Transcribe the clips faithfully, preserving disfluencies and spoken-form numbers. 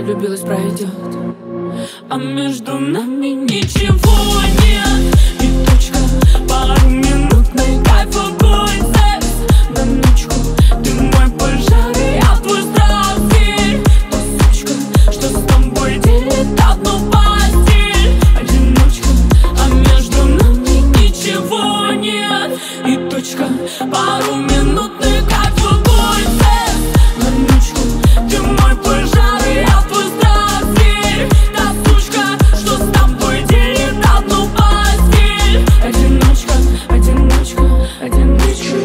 влюбилась, пройдет, а между нами ничего нет. И точка, пару минутный кайф, огонь, секс на ночку. Ты мой пожар, и я твой страстель. Та сучка, что с тобой делит одну постель. Одиночка, а между нами ничего нет. И точка, пару минутный кайф, огонь, секс на ночку. Ты мой пожар, и я твой страстель. Та сучка, что с тобой делит одну постель. Одиночка, одиночка, одиночка.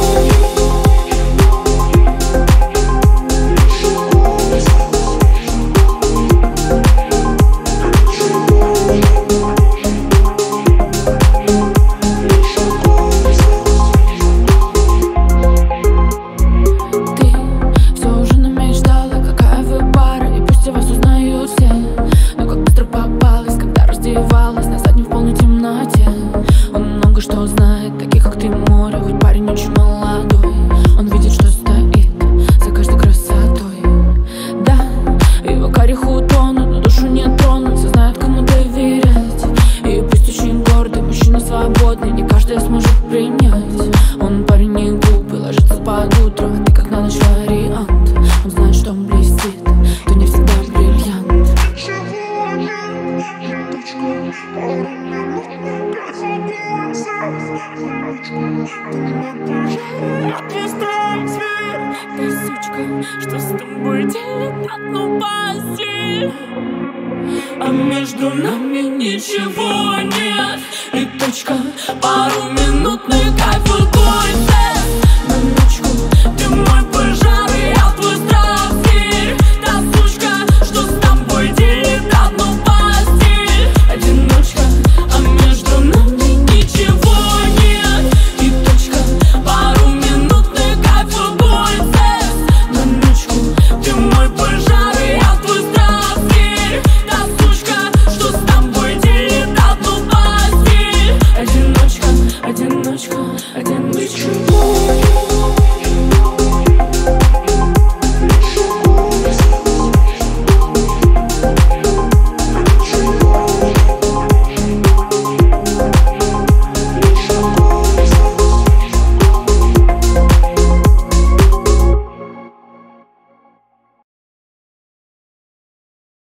На заднем в полной темноте. Он много что знает, таких как ты море. Хоть парень очень молодой, он видит, что стоит за каждой красотой. Да, его карих утонут, но душу не тронут. Все знают, кому доверять. И пусть очень гордый, мужчина свободный, не каждый сможет принять. Он парень не глупый, ложится под утро, а ты как на ночь вариант. Он знает, что он блестит, то не всегда бриллиант. Ты сучка, что с тобой делит одну постель, а между нами ничего нет. И точка, пару минутный кайф, огонь, секс на ночку. Ты мой пожар, и я твой страстель. Та сучка, что с тобой делит одну постель. Одиночка, а между нами ничего нет. И точка, пару минутный кайф, огонь, секс на ночку. Ты мой пожар, и я твой страстель. Та сучка, что с тобой делит одну постель. Одиночка, одиночка, одиночка.